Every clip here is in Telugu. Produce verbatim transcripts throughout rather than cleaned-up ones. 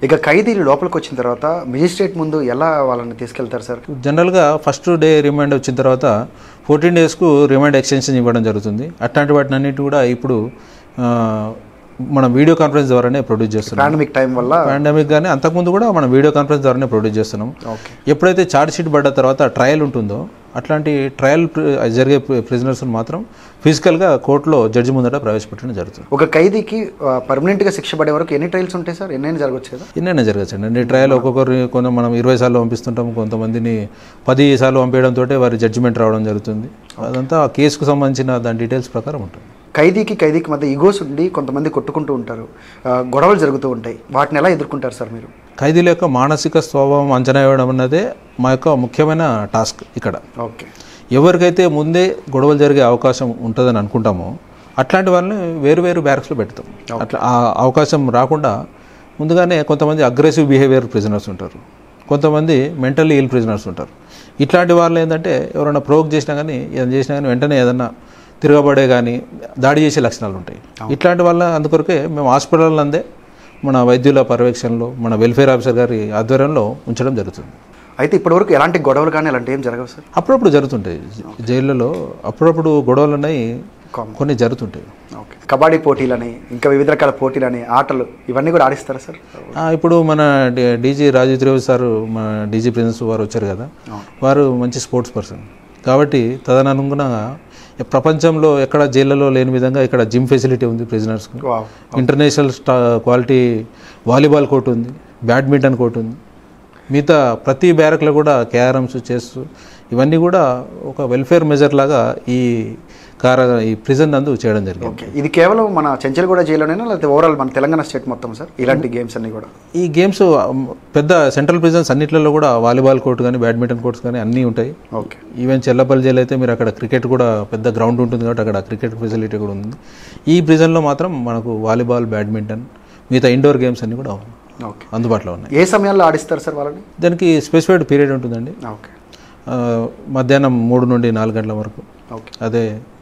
ఇక ఖైదీలు లోపలికి వచ్చిన తర్వాత మెజిస్ట్రేట్ ముందు ఎలా వాళ్ళని తీసుకెళ్తారు సార్? జనరల్గా ఫస్ట్ డే రిమాండ్ వచ్చిన తర్వాత ఫోర్టీన్ డేస్కు రిమాండ్ ఎక్స్టెన్షన్ ఇవ్వడం జరుగుతుంది. అట్లాంటి వాటిని అన్నిటి కూడా ఇప్పుడు మనం వీడియో కాన్ఫరెన్స్ ద్వారానే ప్రొడ్యూస్ చేస్తున్నాం. పాండమిక్ టైం వల్ల పాండమిక్ కానీ అంతకుముందు కూడా మనం వీడియో కాన్ఫరెన్స్ ద్వారానే ప్రొడ్యూస్ చేస్తున్నాం. ఎప్పుడైతే ఛార్జ్ షీట్ పడ్డ తర్వాత ట్రయల్ ఉంటుందో అట్లాంటి ట్రయల్ జరిగే ప్రిజనర్స్ మాత్రం ఫిజికల్గా కోర్టులో జడ్జి ముందట ప్రవేశపెట్టడం జరుగుతుంది. ఒక ఖైదీకి పర్మనెంట్గా శిక్ష పడే వరకు ఎన్ని ట్రయల్స్ ఉంటాయి సార్? ఎన్నైనా జరగచ్చు కదా? ఎన్నైనా జరగచ్చు అండి. ట్రయల్ ఒక్కొక్కరు కొంత మనం ఇరవై సార్లు పంపిస్తుంటాం, కొంతమందిని పది సార్లు పంపించడంతో వారి జడ్జిమెంట్ రావడం జరుగుతుంది. అదంతా ఆ కేసుకు సంబంధించిన దాని డీటెయిల్స్ ప్రకారం ఉంటుంది. ఖైదీకి ఖైదీకి మధ్య ఈగోస్ ఉండి కొంతమంది కొట్టుకుంటూ ఉంటారు, గొడవలు జరుగుతూ ఉంటాయి. వాటిని ఎలా ఎదుర్కొంటారు సార్ మీరు? ఖైదీల యొక్క మానసిక స్వభావం అంచనా వేయడం అన్నదే మా యొక్క ముఖ్యమైన టాస్క్ ఇక్కడ. ఓకే. ఎవరికైతే ముందే గొడవలు జరిగే అవకాశం ఉంటుందని అనుకుంటామో అట్లాంటి వాళ్ళని వేరు వేరు బ్యారక్స్లో పెడతాం. అట్లా ఆ అవకాశం రాకుండా ముందుగానే కొంతమంది అగ్రెసివ్ బిహేవియర్ ప్రిజనర్స్ ఉంటారు, కొంతమంది మెంటల్లీ ఇల్ ప్రిజనర్స్ ఉంటారు. ఇట్లాంటి వాళ్ళు ఏంటంటే ఎవరైనా ప్రోవోక్ చేసినా కానీ ఏదైనా చేసినా కానీ వెంటనే ఏదన్నా తిరగబడే కానీ దాడి చేసే లక్షణాలు ఉంటాయి. ఇట్లాంటి వాళ్ళ అందుకొరకే మేము హాస్పిటల్ అందే మన వైద్యుల పర్యవేక్షణలో మన వెల్ఫేర్ ఆఫీసర్ గారి ఆధ్వర్యంలో ఉంచడం జరుగుతుంది. అయితే ఇప్పటివరకు ఎలాంటి గొడవలు కానీ అలాంటి ఏం జరగవు సార్? అప్పుడప్పుడు జరుగుతుంటాయి జైళ్ళలో, అప్పుడప్పుడు గొడవలు ఉన్నాయి, కొన్ని జరుగుతుంటాయి. ఓకే. కబడ్డీ పోటీలని ఇంకా వివిధ రకాల పోటీలని ఆటలు ఇవన్నీ కూడా ఆడిస్తారా సార్? ఇప్పుడు మన డీజీ రాజీవ్ త్రివేది సార్ మన డీజీ ప్రిన్సిపల్ వారు వచ్చారు కదా, వారు మంచి స్పోర్ట్స్ పర్సన్ కాబట్టి తదనుగుణంగా ప్రపంచంలో ఎక్కడ జైళ్ళలో లేని విధంగా ఇక్కడ జిమ్ ఫెసిలిటీ ఉంది ప్రిజనర్స్కి. ఇంటర్నేషనల్ స్టా క్వాలిటీ వాలీబాల్ కోర్ట్ ఉంది, బ్యాడ్మింటన్ కోర్ట్ ఉంది. మిగతా ప్రతి బ్యారక్లో కూడా క్యారమ్స్, చెస్ ఇవన్నీ కూడా ఒక వెల్ఫేర్ మెజర్ లాగా ఈ కార ఈ ప్రిజన్ నందు చేయడం జరిగింది. ఇది కేవలం మన చెంచల్గూడ జైల్లోనైనా లేకపోతే ఓవరాల్ మన తెలంగాణ స్టేట్ మొత్తం సార్ ఇలాంటి గేమ్స్ అన్ని కూడా? ఈ గేమ్స్ పెద్ద సెంట్రల్ ప్రిజన్స్ అన్నింటిలో కూడా వాలీబాల్ కోర్ట్ కానీ బ్యాడ్మింటన్ కోర్ట్స్ కానీ అన్నీ ఉంటాయి. ఓకే. ఈవెన్ చెల్లపల్లి జైలు అయితే మీరు అక్కడ క్రికెట్ కూడా పెద్ద గ్రౌండ్ ఉంటుంది కాబట్టి అక్కడ క్రికెట్ ఫెసిలిటీ కూడా ఉంది. ఈ ప్రిజన్లో మాత్రం మనకు వాలీబాల్, బ్యాడ్మింటన్ మిగతా ఇండోర్ గేమ్స్ అన్ని కూడా అందుబాటులో ఉన్నాయి. ఏ సమయాల్లో ఆడిస్తారు సార్ వాళ్ళని? దానికి స్పెసిఫైడ్ పీరియడ్ ఉంటుందండి. ఓకే. మధ్యాహ్నం మూడు నుండి నాలుగు గంటల వరకు. ఓకే. అదే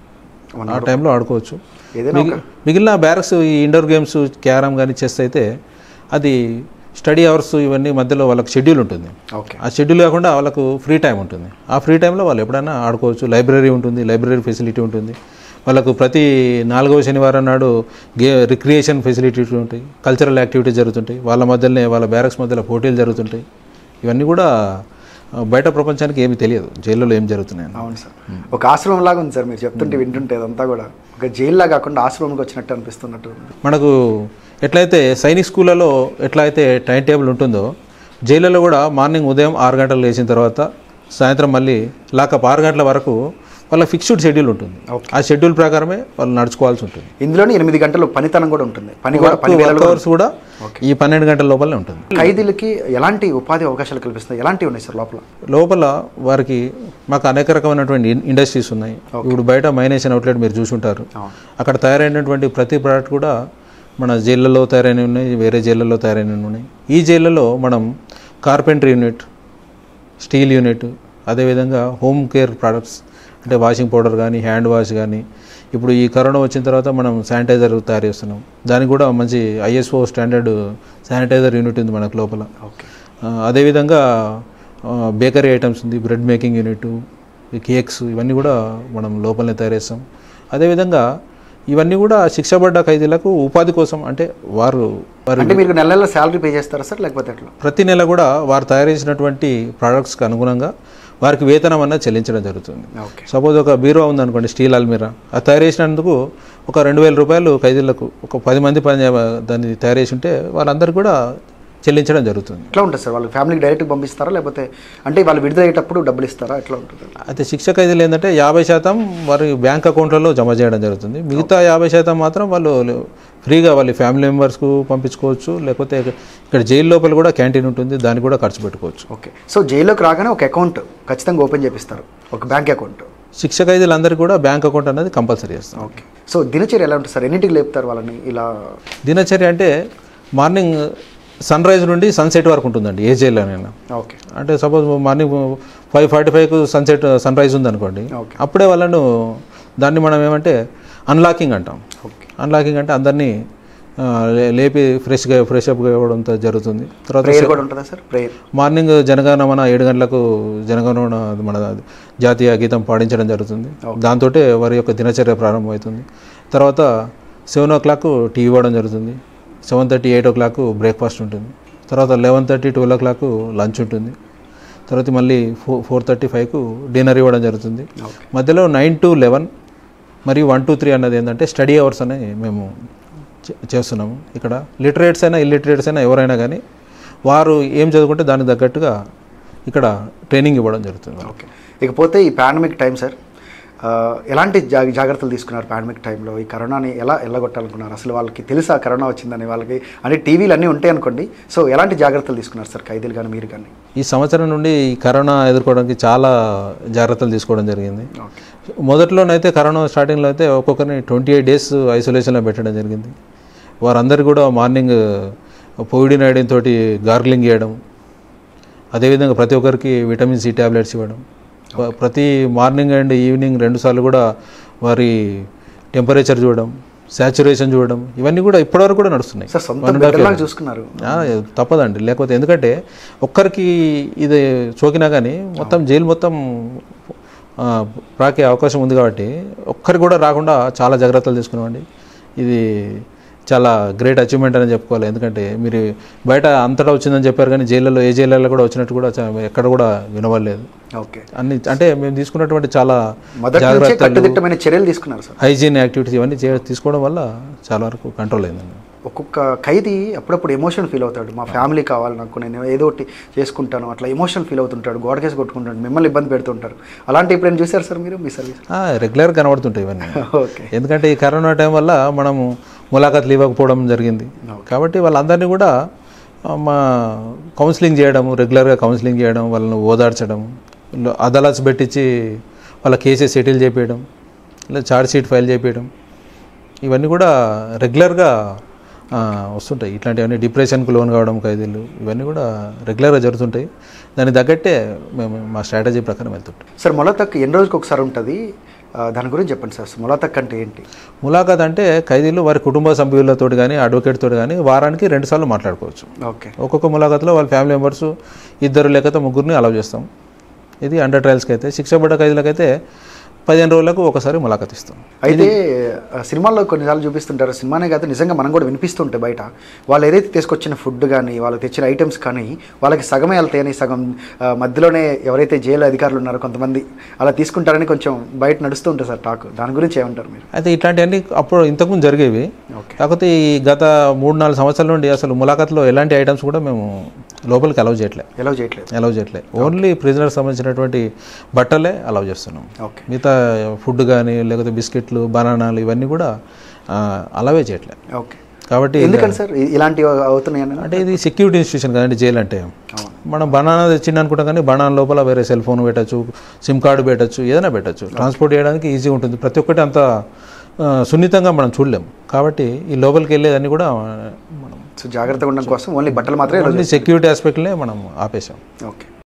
ఆ టైంలో ఆడుకోవచ్చు. మిగిలిన బ్యారక్స్ ఈ ఇండోర్ గేమ్స్ క్యారమ్ కానీ చెస్ అయితే అది స్టడీ అవర్స్ ఇవన్నీ మధ్యలో వాళ్ళకి షెడ్యూల్ ఉంటుంది. ఆ షెడ్యూల్ కాకుండా వాళ్ళకు ఫ్రీ టైం ఉంటుంది. ఆ ఫ్రీ టైంలో వాళ్ళు ఎప్పుడైనా ఆడుకోవచ్చు. లైబ్రరీ ఉంటుంది, లైబ్రరీ ఫెసిలిటీ ఉంటుంది. వాళ్ళకు ప్రతి నాలుగవ శనివారం నాడు గే రిక్రియేషన్ ఫెసిలిటీస్ ఉంటాయి, కల్చరల్ యాక్టివిటీస్ జరుగుతుంటాయి. వాళ్ళ మధ్యలోనే వాళ్ళ బ్యారక్స్ మధ్యలో పోటీలు జరుగుతుంటాయి. ఇవన్నీ కూడా బయట ప్రపంచానికి ఏమి తెలియదు జైల్లో ఏం జరుగుతున్నాయి. అవును సార్, ఒక ఆశ్రమం లాగా ఉంది సార్. మీరు చెప్తుంటే వింటుంటే అదంతా కూడా ఒక జైల్లా కాకుండా ఆశ్రమంకి వచ్చినట్టు అనిపిస్తున్నట్టు. మనకు ఎట్లయితే సైనిక్ స్కూళ్ళలో ఎట్లా అయితే టైం టేబుల్ ఉంటుందో జైళ్ళలో కూడా మార్నింగ్ ఉదయం ఆరు గంటలు లేచిన తర్వాత సాయంత్రం మళ్ళీ లాకప్ ఆరు గంటల వరకు వాళ్ళ ఫిక్స్డ్ షెడ్యూల్ ఉంటుంది. ఆ షెడ్యూల్ ప్రకారమే వాళ్ళు నడుచుకోవాల్సి ఉంటుంది. ఇందులోనే ఎనిమిది గంటలు పనితనం కూడా ఉంటుంది. పని అవర్స్ కూడా ఈ పన్నెండు గంటల లోపలనే ఉంటుంది. ఖైదీలకి ఎలాంటి ఉపాధి అవకాశాలు కల్పిస్తాయి? ఎలాంటివి ఉన్నాయి సార్ లోపల? లోపల వారికి మాకు అనేక రకమైనటువంటి ఇండస్ట్రీస్ ఉన్నాయి. ఇప్పుడు బయట మైనేషన్ అవుట్లెట్ మీరు చూసుంటారు. అక్కడ తయారైనటువంటి ప్రతి ప్రోడక్ట్ కూడా మన జైళ్ళలో తయారైనవి ఉన్నాయి, వేరే జైళ్ళలో తయారైనవి ఉన్నాయి. ఈ జైళ్ళలో మనం కార్పెంటరీ యూనిట్, స్టీల్ యూనిట్, అదేవిధంగా హోమ్ కేర్ ప్రోడక్ట్స్ అంటే వాషింగ్ పౌడర్ కానీ హ్యాండ్ వాష్ కానీ, ఇప్పుడు ఈ కరోనా వచ్చిన తర్వాత మనం శానిటైజర్ తయారు చేస్తున్నాం. దానికి కూడా మంచి ఐఎస్ఓ స్టాండర్డ్ శానిటైజర్ యూనిట్ ఉంది మనకు లోపల. అదేవిధంగా బేకరీ ఐటమ్స్ ఉంది, బ్రెడ్ మేకింగ్ యూనిట్, కేక్స్ ఇవన్నీ కూడా మనం లోపలనే తయారు చేస్తాం. అదేవిధంగా ఇవన్నీ కూడా శిక్షపడ్డ ఖైదీలకు ఉపాధి కోసం అంటే వారు అంటే మీరు నెల నెల శాలరీ పే చేస్తారా సార్ లేకపోతే ఎట్లా? ప్రతి నెల కూడా వారు తయారు చేసినటువంటి ప్రోడక్ట్స్కి అనుగుణంగా వారికి వేతనం అన్నది చెల్లించడం జరుగుతుంది. సపోజ్ ఒక బీరో ఉందనుకోండి, స్టీల్ అల్మీరా, అది తయారు చేసినందుకు ఒక రెండు వేల రూపాయలు ఖైదీలకు ఒక పది మంది పని దాన్ని తయారు చేసి ఉంటే వాళ్ళందరికీ కూడా చెల్లించడం జరుగుతుంది. ఎట్లా ఉంటుంది సార్? వాళ్ళు ఫ్యామిలీకి డైరెక్ట్గా పంపిస్తారా లేకపోతే అంటే వాళ్ళు విడుదలయ్యేటప్పుడు డబ్బులు ఇస్తారా? ఎట్లా ఉంటుంది? అయితే శిక్ష ఖైదీలు ఏంటంటే యాభై శాతం వారి బ్యాంక్ అకౌంట్లలో జమ చేయడం జరుగుతుంది. మిగతా యాభై శాతం మాత్రం వాళ్ళు ఫ్రీగా వాళ్ళ ఫ్యామిలీ మెంబర్స్కు పంపించుకోవచ్చు. లేకపోతే ఇక్కడ జైలు లోపల కూడా క్యాంటీన్ ఉంటుంది, దాన్ని కూడా ఖర్చు పెట్టుకోవచ్చు. ఓకే. సో జైల్లోకి రాగానే ఒక అకౌంట్ ఖచ్చితంగా ఓపెన్ చేపిస్తారు, ఒక బ్యాంక్ అకౌంట్. శిక్ష ఖైదీలందరికీ కూడా బ్యాంక్ అకౌంట్ అనేది కంపల్సరీ చేస్తాం. ఓకే. సో దినచర్య ఎలా ఉంటుంది సార్? ఎన్నింటికి లేపుతారు వాళ్ళని? ఇలా దినచర్య అంటే మార్నింగ్ సన్ రైజ్ నుండి సన్సెట్ వరకు ఉంటుందండి ఏ జైల్లోనైనా. ఓకే. అంటే సపోజ్ మార్నింగ్ ఫైవ్ ఫార్టీ ఫైవ్కు సన్సెట్ సన్ రైజ్ ఉందనుకోండి, అప్పుడే వాళ్ళను దాన్ని మనం ఏమంటే అన్లాకింగ్ అంటాం. అన్లాకింగ్ అంటే అందరినీ లేపి ఫ్రెష్గా ఫ్రెష్ అప్గా ఇవ్వడం జరుగుతుంది. తర్వాత మార్నింగ్ జనగణమన ఏడు గంటలకు జనగణమన మన జాతీయ గీతం పాడించడం జరుగుతుంది. దాంతో వారి యొక్క దినచర్య ప్రారంభమవుతుంది. తర్వాత సెవెన్ ఓ క్లాక్ టీ ఇవ్వడం జరుగుతుంది. Seven thirty eight o'clock breakfast ఉంటుంది. తర్వాత eleven thirty twelve o'clock lunch ఉంటుంది. తర్వాత మళ్ళీ ఫోర్ ఫోర్ థర్టీ ఫైవ్కు డిన్నర్ ఇవ్వడం జరుగుతుంది. మధ్యలో నైన్ టు లెవెన్ మరియు వన్ టు త్రీ అన్నది ఏంటంటే స్టడీ అవర్స్ అని మేము చేస్తున్నాము. ఇక్కడ లిటరేట్స్ అయినా ఇల్లిటరేట్స్ అయినా ఎవరైనా కానీ వారు ఏం చదువుకుంటే దానికి తగ్గట్టుగా ఇక్కడ ట్రైనింగ్ ఇవ్వడం జరుగుతుంది. ఓకే. ఇకపోతే ఈ పాండమిక్ టైం సార్, ఎలాంటి జా జాగ్రత్తలు తీసుకున్నారు పాండమిక్ టైంలో? ఈ కరోనాని ఎలా వెళ్ళగొట్టాలనుకున్నారు? అసలు వాళ్ళకి తెలుసా కరోనా వచ్చిందని? వాళ్ళకి అంటే టీవీలు అన్నీ ఉంటాయి అనుకోండి, సో ఎలాంటి జాగ్రత్తలు తీసుకున్నారు సార్ ఖైదీలు కానీ మీరు కానీ? ఈ సంవత్సరం నుండి ఈ కరోనా ఎదుర్కోవడానికి చాలా జాగ్రత్తలు తీసుకోవడం జరిగింది. మొదట్లోనైతే కరోనా స్టార్టింగ్లో అయితే ఒక్కొక్కరిని ట్వంటీ ఎయిట్ డేస్ ఐసోలేషన్లో పెట్టడం జరిగింది. వారందరూ కూడా మార్నింగ్ పోయిడిన్ ఐడిన్ తోటి గార్గ్లింగ్ చేయడం, అదేవిధంగా ప్రతి ఒక్కరికి విటమిన్ సి ట్యాబ్లెట్స్ ఇవ్వడం, ప్రతి మార్నింగ్ అండ్ ఈవినింగ్ రెండుసార్లు కూడా వారి టెంపరేచర్ చూడడం, శాచురేషన్ చూడడం, ఇవన్నీ కూడా ఇప్పటివరకు కూడా నడుస్తున్నాయి. చూసుకున్నారు తప్పదండి, లేకపోతే ఎందుకంటే ఒక్కరికి ఇది సోకినా కానీ మొత్తం జైలు మొత్తం ప్రాకే అవకాశం ఉంది కాబట్టి ఒక్కరికి కూడా రాకుండా చాలా జాగ్రత్తలు తీసుకున్నామండి. ఇది చాలా గ్రేట్ అచీవ్మెంట్ అని చెప్పుకోవాలి. ఎందుకంటే మీరు బయట అంతటా వచ్చిందని చెప్పారు కానీ జైళ్ళలో ఏ జైళ్ళలో కూడా వచ్చినట్టు కూడా ఎక్కడ కూడా వినవలేదు. ఓకే. అన్ని అంటే మేము తీసుకున్నటువంటి చాలా కట్టుదిట్టమైన చర్యలు తీసుకున్నారు సార్. హైజీన్ యాక్టివిటీస్ ఇవన్నీ తీసుకోవడం వల్ల చాలా వరకు కంట్రోల్ అయిందండి. ఒక్కొక్క ఖైదీ అప్పుడప్పుడు ఎమోషన్ ఫీల్ అవుతాడు, మా ఫ్యామిలీ కావాలి నాకు, నేను ఏదో ఒకటి చేసుకుంటాను, అట్లా ఎమోషన్ ఫీల్ అవుతుంటాడు, గోడకేసి కొట్టుకుంటాడు, మిమ్మల్ని ఇబ్బంది పెడుతుంటారు. అలాంటి ఎప్పుడైనా చూసారు సార్ మీరు మీ సర్వీస్? రెగ్యులర్గా కనబడుతుంటాయి ఇవన్నీ. ఓకే. ఎందుకంటే ఈ కరోనా టైం వల్ల మనము ములాఖాతులు ఇవ్వకపోవడం జరిగింది కాబట్టి వాళ్ళందరినీ కూడా మా కౌన్సిలింగ్ చేయడం, రెగ్యులర్గా కౌన్సిలింగ్ చేయడం, వాళ్ళని ఓదార్చడం, అదాలత్స్ పెట్టించి వాళ్ళ కేసెస్ సెటిల్ చేయించడం, లేదా ఛార్జ్ షీట్ ఫైల్ చేయించడం, ఇవన్నీ కూడా రెగ్యులర్గా వస్తుంటాయి. ఇట్లాంటివన్నీ డిప్రెషన్కు లోన్ కావడం ఖైదీలు ఇవన్నీ కూడా రెగ్యులర్గా జరుగుతుంటాయి. దానికి తగ్గట్టే మేము మా స్ట్రాటజీ ప్రకారం వెళ్తుంటాం. సార్ ములాఖాత్ ఎన్ని రోజులకు ఒకసారి ఉంటుంది, దాని గురించి చెప్పండి సార్. ములాఖాత్ అంటే ఏంటి? ములాఖాత్ అంటే ఖైదీలు వారి కుటుంబ సభ్యులతో కానీ అడ్వకేట్ తోటి కానీ వారానికి రెండు సార్లు మాట్లాడుకోవచ్చు. ఓకే. ఒక్కొక్క ములాఖాత్లో వాళ్ళ ఫ్యామిలీ మెంబర్స్ ఇద్దరు లేకపోతే ముగ్గురిని అలౌ చేస్తాం. ఇది అండర్ ట్రయల్స్కి అయితే, శిక్షపడ్డ ఖైదీలకైతే పదిహేను రోజులకు ఒకసారి ములాఖాత్ ఇస్తాం. అయితే సినిమాల్లో కొన్నిసార్లు చూపిస్తుంటారు, సినిమానే కాదు నిజంగా మనం కూడా వినిపిస్తుంటే బయట వాళ్ళు ఏదైతే తీసుకొచ్చిన ఫుడ్ కానీ వాళ్ళు తెచ్చిన ఐటమ్స్ కానీ వాళ్ళకి సగమే వెళ్తాయని, సగం మధ్యలోనే ఎవరైతే జైలు అధికారులు ఉన్నారో కొంతమంది అలా తీసుకుంటారని కొంచెం బయట నడుస్తూ ఉంటుంది సార్ టాక్. దాని గురించి ఏమంటారు మీరు? అయితే ఇట్లాంటివన్నీ అప్పుడు ఇంతకుముందు జరిగేవి. కాకపోతే ఈ గత మూడు నాలుగు సంవత్సరాల నుండి అసలు ములాఖాత్లో ఎలాంటి ఐటమ్స్ కూడా మేము లోపలికి అలౌ చేయట్లేదు అలౌ చేయట్లేదు అలౌ చేయట్లేదు ఓన్లీ ప్రిజనర్కి సంబంధించినటువంటి బట్టలే అలౌ చేస్తున్నాం. ఓకే. మిగతా ఫుడ్ కానీ లేకపోతే బిస్కెట్లు, బనానాలు ఇవన్నీ కూడా అలాగే చేయట్లేదు. ఓకే. కాబట్టి ఎందుకంటే సార్ ఇలాంటివి అవుతున్నాయి అంటే ఇది సెక్యూరిటీ ఇన్స్టిట్యూషన్ కదండి జైలు అంటే. మనం బనానా తెచ్చింది అనుకుంటాం కానీ బనానా లోపల వేరే సెల్ ఫోన్ పెట్టచ్చు, సిమ్ కార్డు పెట్టచ్చు, ఏదైనా పెట్టచ్చు. ట్రాన్స్పోర్ట్ చేయడానికి ఈజీగా ఉంటుంది. ప్రతి ఒక్కటి అంత సున్నితంగా మనం చూడలేము కాబట్టి ఈ లోపలికి వెళ్ళేదాన్ని కూడా మనం జాగ్రత్తగా ఉండడం కోసం ఓన్లీ బట్టలు మాత్రమే సెక్యూరిటీ ఆస్పెక్ట్లే మనం ఆపేసాం. ఓకే.